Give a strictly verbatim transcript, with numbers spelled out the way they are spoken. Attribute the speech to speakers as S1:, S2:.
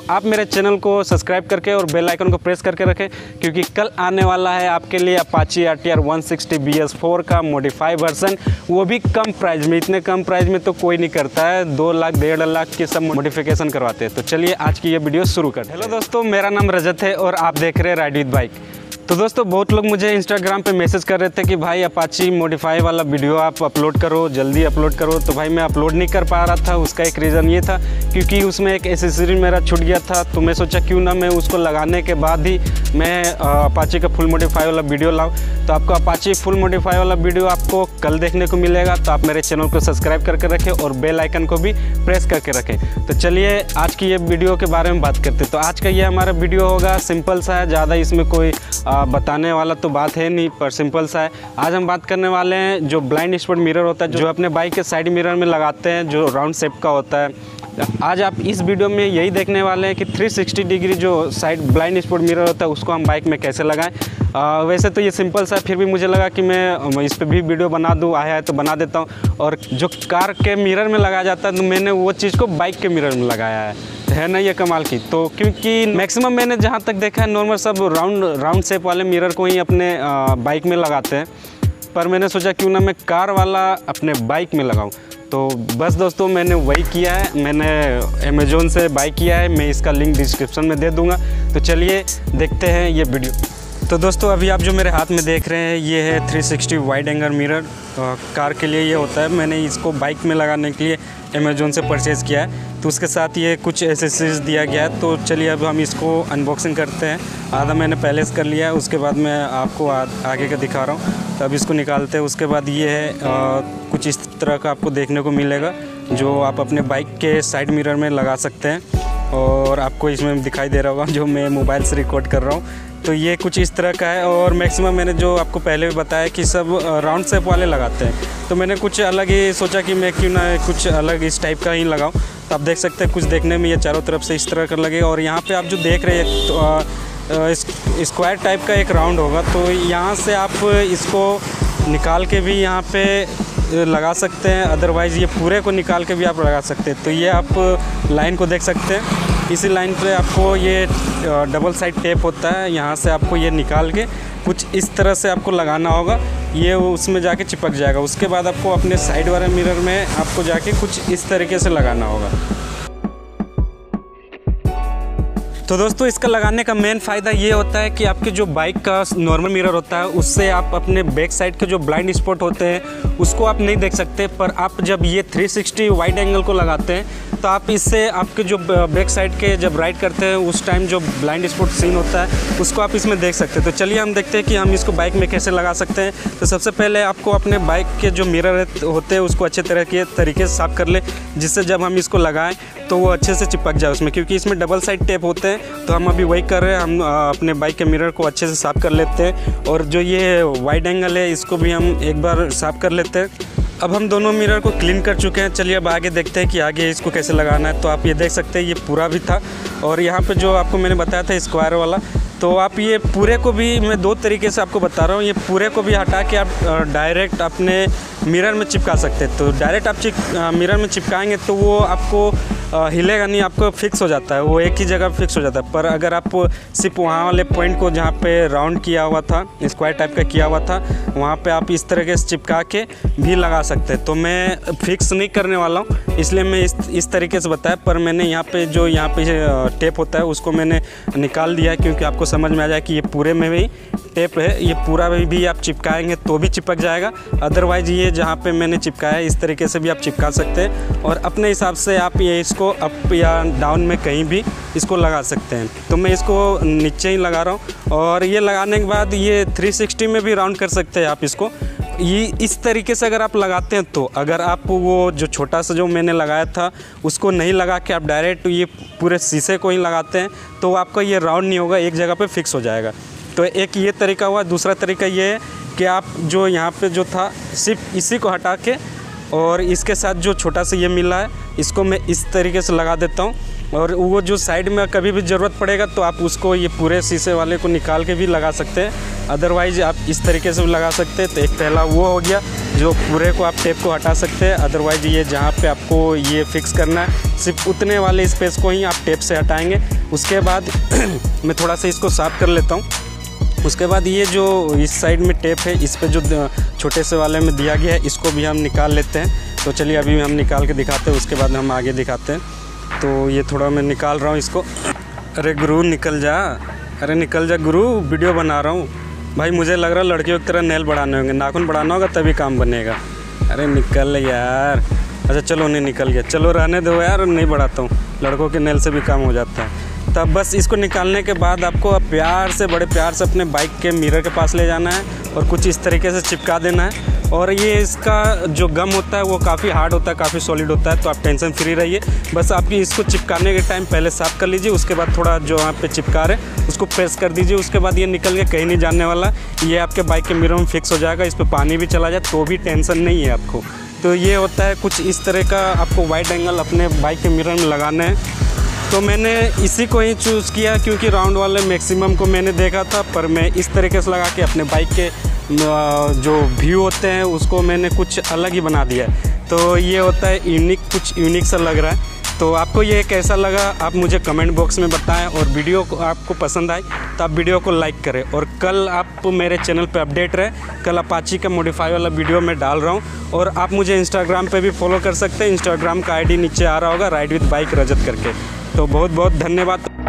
S1: आप मेरे चैनल को सब्सक्राइब करके और बेल आइकन को प्रेस करके रखें, क्योंकि कल आने वाला है आपके लिए Apache R T R one sixty B S four का मॉडिफाई वर्जन, वो भी कम प्राइस में। इतने कम प्राइस में तो कोई नहीं करता है, दो लाख डेढ़ लाख के सब मॉडिफिकेशन करवाते हैं। तो चलिए आज की ये वीडियो शुरू करते हैं। हेलो दोस्तों, मेरा नाम रजत है और आप देख रहे हैं राइड विद बाइक। तो दोस्तों, बहुत लोग मुझे इंस्टाग्राम पे मैसेज कर रहे थे कि भाई अपाची मॉडिफाई वाला वीडियो आप अपलोड करो, जल्दी अपलोड करो। तो भाई मैं अपलोड नहीं कर पा रहा था, उसका एक रीज़न ये था क्योंकि उसमें एक एसेसरी मेरा छूट गया था। तो मैं सोचा क्यों ना मैं उसको लगाने के बाद ही मैं अपाची का फुल मॉडिफाई वाला वीडियो लाऊं। तो आपको अपाची फुल मॉडिफाई वाला वीडियो आपको कल देखने को मिलेगा। तो आप मेरे चैनल को सब्सक्राइब करके रखें और बेल आइकन को भी प्रेस करके रखें। तो चलिए आज की ये वीडियो के बारे में बात करते हैं। तो आज का ये हमारा वीडियो होगा, सिंपल सा है, ज़्यादा इसमें कोई आ, बताने वाला तो बात है नहीं, पर सिंपल सा है। आज हम बात करने वाले हैं जो ब्लाइंड स्पॉट मिरर होता है, जो अपने बाइक के साइड मिरर में लगाते हैं, जो राउंड शेप का होता है। आज आप इस वीडियो में यही देखने वाले हैं कि थ्री सिक्सटी डिग्री जो साइड ब्लाइंड स्पॉट मिरर होता है उसको हम बाइक में कैसे लगाएं। आ, वैसे तो ये सिंपल सा, फिर भी मुझे लगा कि मैं इस पर भी वीडियो बना दूँ, आया है तो बना देता हूँ। और जो कार के मिरर में लगाया जाता है तो मैंने वो चीज़ को बाइक के मिरर में लगाया है है ना, ये कमाल की। तो क्योंकि मैक्सिमम मैंने जहाँ तक देखा है नॉर्मल सब राउंड राउंड शेप वाले मिरर को ही अपने आ, बाइक में लगाते हैं, पर मैंने सोचा क्यों ना मैं कार वाला अपने बाइक में लगाऊं। तो बस दोस्तों, मैंने वही किया है। मैंने अमेज़ोन से बाय किया है, मैं इसका लिंक डिस्क्रिप्शन में दे दूंगा। तो चलिए देखते हैं ये वीडियो। तो दोस्तों, अभी आप जो मेरे हाथ में देख रहे हैं ये है three sixty wide angle mirror. Car के लिए ये होता है। मैंने इसको बाइक में लगाने के लिए अमेज़ोन से परचेज़ किया है। तो उसके साथ ये कुछ एसेसरीज दिया गया है। तो चलिए अब हम इसको अनबॉक्सिंग करते हैं। आधा मैंने पहले से कर लिया है, उसके बाद मैं आपको आ, आगे का दिखा रहा हूँ। तो अब इसको निकालते हैं। उसके बाद ये है आ, कुछ इस तरह का आपको देखने को मिलेगा, जो आप अपने बाइक के साइड मिरर में लगा सकते हैं। और आपको इसमें दिखाई दे रहा होगा जो मैं मोबाइल से रिकॉर्ड कर रहा हूँ। तो ये कुछ इस तरह का है। और मैक्सिमम मैंने जो आपको पहले भी बताया कि सब राउंड शेप वाले लगाते हैं, तो मैंने कुछ अलग ही सोचा कि मैं क्यों ना कुछ अलग इस टाइप का ही लगाऊं। तो आप देख सकते हैं कुछ देखने में ये चारों तरफ से इस तरह का लगेगा। और यहाँ पे आप जो देख रहे हैं तो स्क्वायर टाइप का एक राउंड होगा। तो यहाँ से आप इसको निकाल के भी यहाँ पे लगा सकते हैं, अदरवाइज़ ये पूरे को निकाल के भी आप लगा सकते हैं। तो ये आप लाइन को देख सकते हैं, इसी लाइन पे आपको ये डबल साइड टेप होता है, यहाँ से आपको ये निकाल के कुछ इस तरह से आपको लगाना होगा। ये उसमें जाके चिपक जाएगा। उसके बाद आपको अपने साइड वाले मिरर में आपको जाके कुछ इस तरीके से लगाना होगा। तो दोस्तों, इसका लगाने का मेन फ़ायदा ये होता है कि आपके जो बाइक का नॉर्मल मिरर होता है उससे आप अपने बैक साइड के जो ब्लाइंड स्पॉट होते हैं उसको आप नहीं देख सकते। पर आप जब ये थ्री सिक्सटी वाइड एंगल को लगाते हैं तो आप इससे आपके जो बैक साइड के जब राइड करते हैं उस टाइम जो ब्लाइंड स्पॉट सीन होता है उसको आप इसमें देख सकते हैं। तो चलिए हम देखते हैं कि हम इसको बाइक में कैसे लगा सकते हैं। तो सबसे पहले आपको अपने बाइक के जो मिरर होते हैं उसको अच्छे तरह के तरीके से साफ़ कर ले, जिससे जब हम इसको लगाएं तो वो अच्छे से चिपक जाए उसमें, क्योंकि इसमें डबल साइड टेप होते हैं। तो हम अभी वही कर रहे हैं, हम अपने बाइक के मिरर को अच्छे से साफ़ कर लेते हैं। और जो ये वाइड एंगल है इसको भी हम एक बार साफ़ कर लेते हैं। अब हम दोनों मिरर को क्लीन कर चुके हैं। चलिए अब आगे देखते हैं कि आगे इसको कैसे लगाना है। तो आप ये देख सकते हैं ये पूरा भी था, और यहाँ पे जो आपको मैंने बताया था स्क्वायर वाला, तो आप ये पूरे को भी, मैं दो तरीके से आपको बता रहा हूँ, ये पूरे को भी हटा के आप डायरेक्ट अपने मिरर में चिपका सकते हैं। तो डायरेक्ट आप चिप मिरर में चिपकाएंगे तो वो आपको हिलेगा नहीं, आपको फिक्स हो जाता है, वो एक ही जगह फिक्स हो जाता है। पर अगर आप सिर्फ वहाँ वाले पॉइंट को जहाँ पे राउंड किया हुआ था, स्क्वायर टाइप का किया हुआ था, वहाँ पे आप इस तरीके से चिपका के भी लगा सकते हैं। तो मैं फिक्स नहीं करने वाला हूँ, इसलिए मैं इस इस तरीके से बताया। पर मैंने यहाँ पे जो यहाँ पे टेप होता है उसको मैंने निकाल दिया है, क्योंकि आपको समझ में आ जाए कि ये पूरे में भी टेप है, ये पूरा भी, भी आप चिपकाएंगे तो भी चिपक जाएगा। अदरवाइज़ ये जहाँ पे मैंने चिपकाया है इस तरीके से भी आप चिपका सकते हैं, और अपने हिसाब से आप ये इसको अप या डाउन में कहीं भी इसको लगा सकते हैं। तो मैं इसको नीचे ही लगा रहा हूँ। और ये लगाने के बाद ये थ्री सिक्सटी में भी राउंड कर सकते हैं आप इसको। ये इस तरीके से अगर आप लगाते हैं, तो अगर आप वो जो छोटा सा जो मैंने लगाया था उसको नहीं लगा के आप डायरेक्ट ये पूरे शीशे को ही लगाते हैं, तो आपका ये राउंड नहीं होगा, एक जगह पे फिक्स हो जाएगा। तो एक ये तरीका हुआ। दूसरा तरीका ये है कि आप जो यहाँ पे जो था सिर्फ इसी को हटा के, और इसके साथ जो छोटा सा ये मिला है इसको मैं इस तरीके से लगा देता हूँ। और वो जो साइड में कभी भी ज़रूरत पड़ेगा तो आप उसको ये पूरे शीशे वाले को निकाल के भी लगा सकते हैं, अदरवाइज़ आप इस तरीके से भी लगा सकते हैं। तो एक पहला वो हो गया। जो पूरे को आप टेप को हटा सकते हैं, अदरवाइज ये जहाँ पे आपको ये फिक्स करना है सिर्फ उतने वाले स्पेस को ही आप टेप से हटाएंगे। उसके बाद मैं थोड़ा सा इसको साफ़ कर लेता हूँ। उसके बाद ये जो इस साइड में टेप है, इस पे जो छोटे से वाले में दिया गया है, इसको भी हम निकाल लेते हैं। तो चलिए अभी हम निकाल के दिखाते हैं, उसके बाद हम आगे दिखाते हैं। तो ये थोड़ा मैं निकाल रहा हूँ इसको। अरे गुरु निकल जा, अरे निकल जा गुरु, वीडियो बना रहा हूँ भाई। मुझे लग रहा है लड़कियों की तरह नेल बढ़ाने होंगे, नाखून बढ़ाना होगा तभी काम बनेगा। अरे निकल यार। अच्छा चलो, नहीं निकल गया, चलो रहने दो यार, नहीं बढ़ाता हूँ, लड़कों के नेल से भी काम हो जाता है। तब बस इसको निकालने के बाद आपको प्यार से, बड़े प्यार से अपने बाइक के मिरर के पास ले जाना है और कुछ इस तरीके से चिपका देना है। और ये इसका जो गम होता है वो काफ़ी हार्ड होता है, काफ़ी सॉलिड होता है, तो आप टेंशन फ्री रहिए। बस आपकी इसको चिपकाने के टाइम पहले साफ़ कर लीजिए, उसके बाद थोड़ा जो वहाँ पे चिपका रहे उसको प्रेस कर दीजिए। उसके बाद ये निकल के कहीं नहीं जाने वाला, ये आपके बाइक के मिरर में फिक्स हो जाएगा। इस पर पानी भी चला जाए तो भी टेंशन नहीं है आपको। तो ये होता है कुछ इस तरह का, आपको वाइड एंगल अपने बाइक के मिरर में लगाना है। तो मैंने इसी को ही चूज़ किया क्योंकि राउंड वाले मैक्सिमम को मैंने देखा था, पर मैं इस तरीके से लगा के अपने बाइक के जो व्यू होते हैं उसको मैंने कुछ अलग ही बना दिया है। तो ये होता है यूनिक, कुछ यूनिक सा लग रहा है। तो आपको ये कैसा लगा आप मुझे कमेंट बॉक्स में बताएं, और वीडियो को आपको पसंद आई तो आप वीडियो को लाइक करें। और कल आप मेरे चैनल पे अपडेट रहे, कल अपाची का मॉडिफाई वाला वीडियो मैं डाल रहा हूँ। और आप मुझे इंस्टाग्राम पे भी फॉलो कर सकते हैं, इंस्टाग्राम का आईडी नीचे आ रहा होगा, राइड विद बाइक रजत करके। तो बहुत बहुत धन्यवाद।